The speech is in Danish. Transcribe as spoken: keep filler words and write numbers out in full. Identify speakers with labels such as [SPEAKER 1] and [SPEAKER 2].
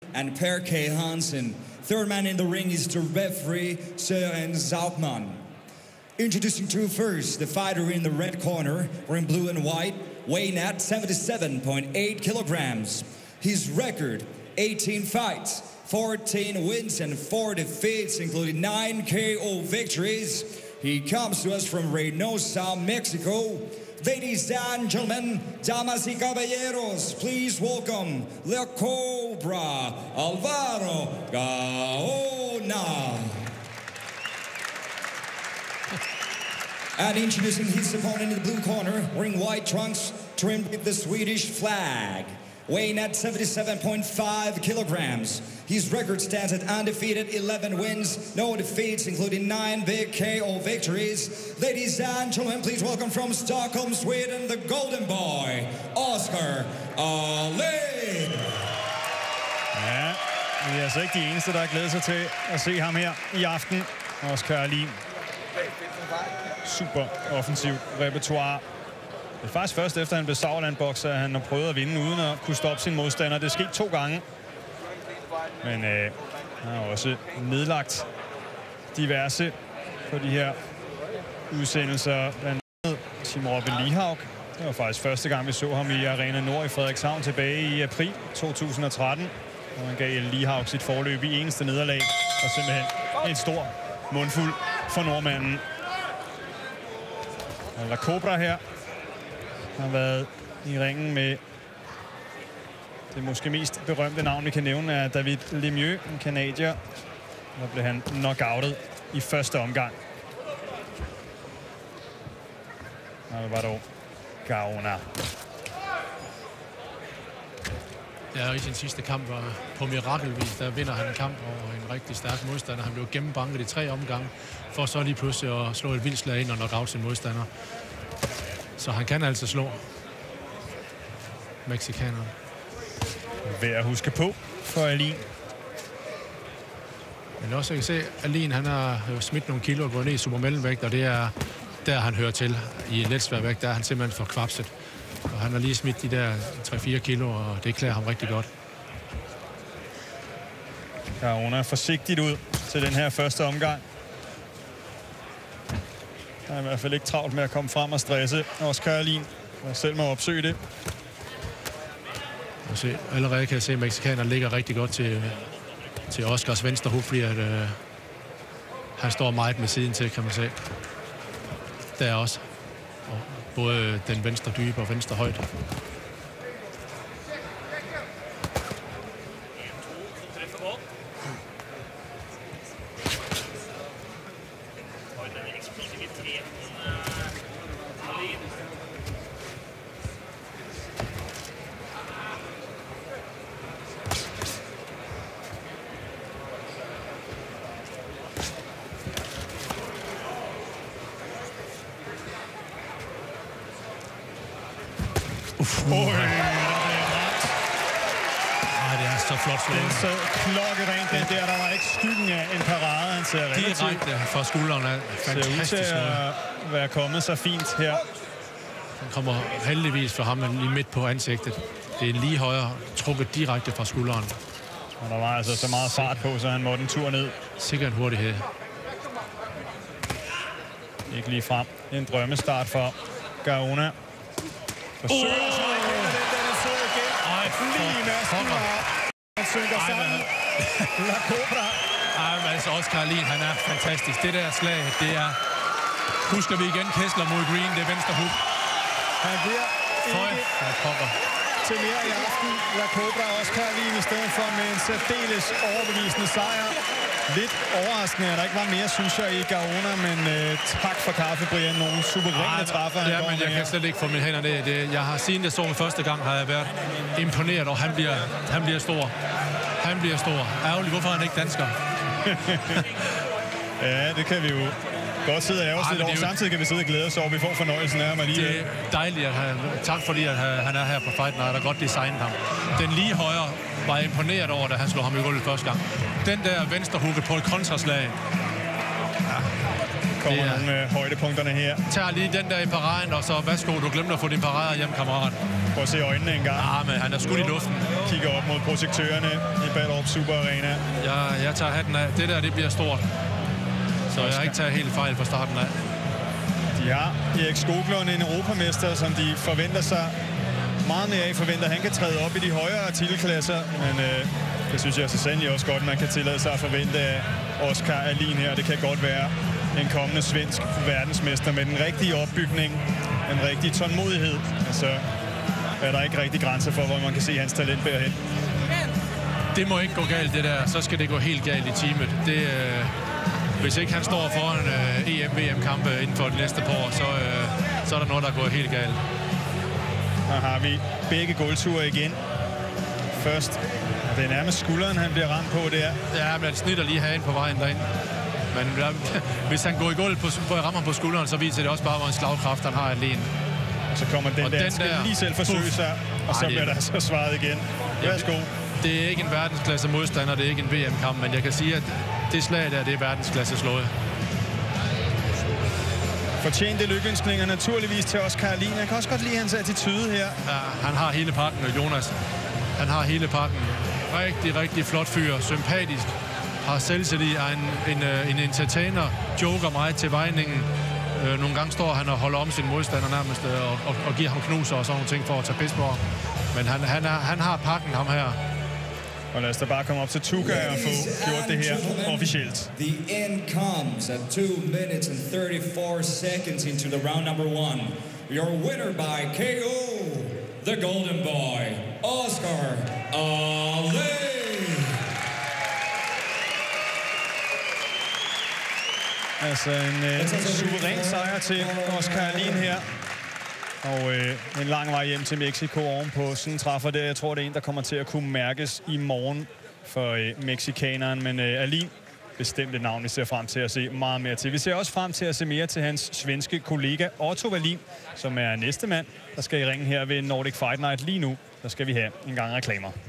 [SPEAKER 1] and Per K. Hansen. Third man in the ring is the referee, Søren Zaugmann. Introducing to first, the fighter in the red corner, wearing blue and white, weighing at seventy-seven point eight kilograms. His record, eighteen fights, fourteen wins and four defeats, including nine K O victories. He comes to us from Reynosa, Mexico. Ladies and gentlemen, damas y caballeros, please welcome La Cobra, Alvaro Gaona. And introducing his opponent in the blue corner, wearing white trunks trimmed with the Swedish flag. Weighing at seventy-seven point five kilograms. His record stands at undefeated, eleven wins, no defeats, including nine big K O victories. Ladies and gentlemen, please welcome from Stockholm, Sweden, the Golden Boy, Oscar Alin.
[SPEAKER 2] Ja, vi er altså ikke de eneste, der glæder sig til at se ham her i aften. Oscar Alin. Super offensiv repertoire. Det er faktisk først efter, han blev Sauerland-bokser, at han har prøvet at vinde uden at kunne stoppe sin modstander. Det er sket to gange. Men øh, han har også nedlagt diverse på de her udsendelser. Blandt andet Tim Robbe Lihaug. Det var faktisk første gang, vi så ham i Arena Nord i Frederikshavn tilbage i april to tusind og tretten. Og han gav Lihaug sit forløb i eneste nederlag. Og simpelthen en stor mundfuld for nordmanden. Og La Cobra her har været i ringen med det måske mest berømte navn, vi kan nævne, er David Lemieux, en canadier. Der blev han knockoutet i første omgang. Alvaro Gaona.
[SPEAKER 3] Ja, i sin sidste kamp var på mirakelvis, der vinder han en kamp over en rigtig stærk modstander. Han blev gennembanket i tre omgange, for så lige pludselig at slå et vildt slag ind og knockout sin modstander. Så han kan altså slå mexikanerne.
[SPEAKER 2] Værd at huske på for Alin.
[SPEAKER 3] Men også, jeg kan se, Alin, han har smidt nogle kilo og gået ned i supermellemvægt, og det er der, han hører til. I letsværvægt, der er han simpelthen for kvapset. Og han har lige smidt de der tre fire kilo, og det klæder ham rigtig godt.
[SPEAKER 2] Gaona er forsigtigt ud til den her første omgang. Der er i hvert fald ikke travlt med at komme frem og stresse Oscar Alin, og selv må opsøge det.
[SPEAKER 3] Og se, allerede kan jeg se, at mexikanerne ligger rigtig godt til, til Oscars venstre hook, fordi at, øh, han står meget med siden til, kan man se. Der også. Og både den venstre dybe og venstre højt.
[SPEAKER 2] Oj, der blev ramt.
[SPEAKER 3] Ej, det er så flot slået.
[SPEAKER 2] Den så klokkerent, den der. Der var ikke skyggen af en parade. Han ser relativt...
[SPEAKER 3] Direkte fra skuldrene. Fantastisk
[SPEAKER 2] ser ud til at være kommet så fint her.
[SPEAKER 3] Han kommer heldigvis for ham lige midt på ansigtet. Det er lige højere, trukket direkte fra skulderen.
[SPEAKER 2] Og der var altså så meget fart på, så han måtte en tur ned.
[SPEAKER 3] Sikkert hurtighed.
[SPEAKER 2] Ikke lige frem. En drømmestart for Gaona. Forsøger oh! sig igen, og den der, den så igen.
[SPEAKER 3] Ej,
[SPEAKER 2] lige næsten, og han synker sammen. La Cobra.
[SPEAKER 3] Ej, men altså Oscar Alin, han er fantastisk. Det der slag, det er... Husker vi igen Kessler mod Green, det er venstre hook.
[SPEAKER 1] Han bliver
[SPEAKER 3] ikke
[SPEAKER 1] til mere i aften. La Cobra og Oscar Alin i stedet for med en særdeles overbevisende sejr. Lidt overraskende, at der ikke var mere, synes jeg, i Gaona, men øh, tak for kaffe, Brian. Nogle suveræne træffer.
[SPEAKER 3] Ja, men jeg kan slet ikke få mine hænder ned. Det, jeg har siden jeg så den første gang, har jeg været imponeret, og han bliver, han bliver stor. Han bliver stor. Ærgerligt, hvorfor er han ikke dansker?
[SPEAKER 2] Ja, det kan vi jo godt sidde og ærge os lidt over. Samtidig kan vi sidde og glæde os over, at vi får fornøjelsen af ham alligevel.
[SPEAKER 3] Det er dejligt, at han... Tak fordi, at han er her på Fight Night og godt designet ham. Den lige højre var jeg imponeret over, da han slog ham i gulvet første gang. Den der venstre hugge på et kontraslag.
[SPEAKER 2] Ja. Kommer er... nogle øh, højdepunkterne her.
[SPEAKER 3] Tag lige den der i paraden, og så værsgo, du glemte at få din parade hjem, kammerat.
[SPEAKER 2] Prøv at se øjnene en gang.
[SPEAKER 3] Ja, men han er skudt i luften.
[SPEAKER 2] Kigger op mod projektørerne i Ballerup Super Arena.
[SPEAKER 3] Jeg, jeg tager hatten af. Det der, det bliver stort. Så jeg har ikke taget helt fejl fra starten af.
[SPEAKER 2] De har Erik Skoglund, en europamester, som de forventer sig meget mere af. Forventer, han kan træde op i de højere artilleklasser. Men øh, det synes jeg så sandelig også godt, man kan tillade sig at forvente af Oskar Ahlin her. Det kan godt være en kommende svensk verdensmester med den rigtige opbygning, en rigtig tålmodighed. Altså er der ikke rigtig grænser for, hvor man kan se hans talent bære hen.
[SPEAKER 3] Det må ikke gå galt, det der. Så skal det gå helt galt i teamet. Det, øh, hvis ikke han står foran øh, E M V M-kampe inden for de næste par år, så, øh, så er der noget, der går helt galt.
[SPEAKER 2] Her har vi begge gulvture igen. Først, det er nærmest skulderen, han bliver ramt på der.
[SPEAKER 3] Ja, men han snitter lige herinde på vejen derind. Men der, hvis han går i gulvet, på, hvor jeg rammer på skulderen, så viser det også bare, hvor en slagkraft han har alene.
[SPEAKER 2] Og så kommer den
[SPEAKER 3] og
[SPEAKER 2] der,
[SPEAKER 3] den
[SPEAKER 2] han skal
[SPEAKER 3] der,
[SPEAKER 2] lige selv forsøge
[SPEAKER 3] puff.
[SPEAKER 2] sig, og så
[SPEAKER 3] Ej,
[SPEAKER 2] bliver der så svaret igen. Værsgo.
[SPEAKER 3] Det er ikke en verdensklasse modstander, det er ikke en V M-kamp, men jeg kan sige, at det slag der, det er verdensklasse slået.
[SPEAKER 2] Fortjente lykønskninger naturligvis til Oskar Ahlin. Jeg kan også godt lide hans attitude her.
[SPEAKER 3] Ja, han har hele pakken, Jonas. Han har hele pakken. Rigtig, rigtig flot fyr. Sympatisk. Har selvtillid. Er en, en, en entertainer. Joker meget til vejningen. Øh, nogle gange står han og holder om sin modstander nærmest og, og, og giver ham knuser og sådan nogle ting for at tage pis på ham. Men han, han, er, han har pakken, ham her.
[SPEAKER 2] Og lad os da bare komme op til Tuka og få gjort det her officielt.
[SPEAKER 1] The end comes at two minutes and thirty-four seconds into the round number one. Your winner by K O, the Golden Boy, Oskar Ahlin.
[SPEAKER 2] Altså en øh, suveræn sejr til Oskar Ahlin her. Og øh, en lang vej hjem til Mexico ovenpå. Sådan træffer det. Jeg tror, det er en, der kommer til at kunne mærkes i morgen for øh, mexikaneren. Men øh, Ahlin, bestemt et navn, vi ser frem til at se meget mere til. Vi ser også frem til at se mere til hans svenske kollega Otto Wallin, som er næste mand, der skal i ringen her ved Nordic Fight Night lige nu. Der skal vi have en gang reklamer.